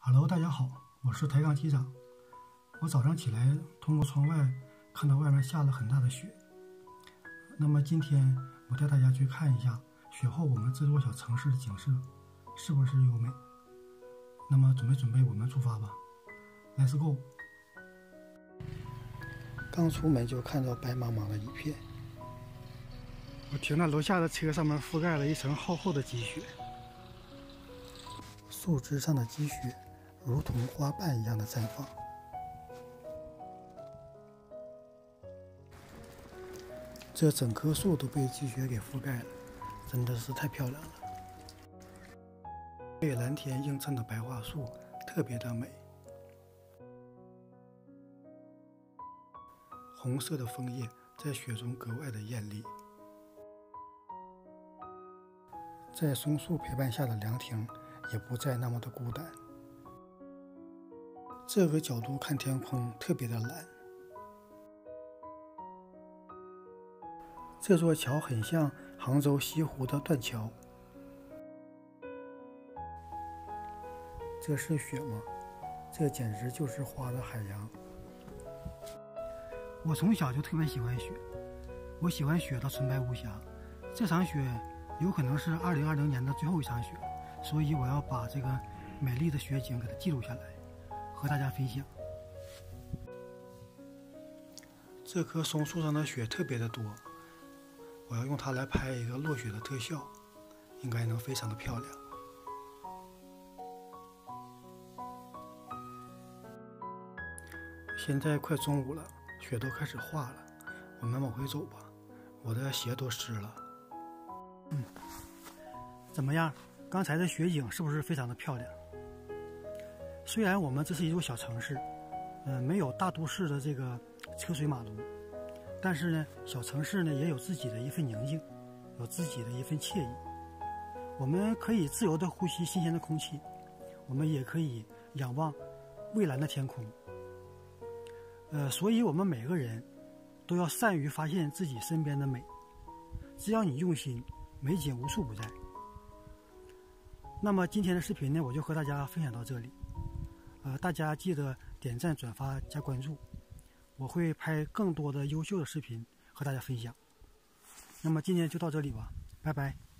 Hello， 大家好，我是抬杠机长。我早上起来通过窗外看到外面下了很大的雪。那么今天我带大家去看一下雪后我们这座小城市的景色是不是优美。那么准备，我们出发吧。Let's go。刚出门就看到白茫茫的一片。我停在楼下的车上面，覆盖了一层厚厚的积雪，树枝上的积雪如同花瓣一样的绽放。这整棵树都被积雪给覆盖了，真的是太漂亮了。被蓝天映衬的白桦树特别的美，红色的枫叶在雪中格外的艳丽。在松树陪伴下的凉亭也不再那么的孤单。这个角度看天空特别的蓝。这座桥很像杭州西湖的断桥。这是雪吗？这简直就是花的海洋。我从小就特别喜欢雪，我喜欢雪的纯白无瑕。这场雪有可能是2020年的最后一场雪，所以我要把这个美丽的雪景给它记录下来，和大家分享。这棵松树上的雪特别的多，我要用它来拍一个落雪的特效，应该能非常的漂亮。现在快中午了，雪都开始化了，我们往回走吧，我的鞋都湿了。怎么样？刚才的雪景是不是非常的漂亮？虽然我们这是一座小城市，没有大都市的这个车水马龙，但是呢，小城市呢也有自己的一份宁静，有自己的一份惬意。我们可以自由地呼吸新鲜的空气，我们也可以仰望蔚蓝的天空。所以我们每个人都要善于发现自己身边的美，只要你用心，美景无处不在。那么今天的视频呢，我就和大家分享到这里。大家记得点赞、转发、加关注，我会拍更多的优秀的视频和大家分享。那么今天就到这里吧，拜拜。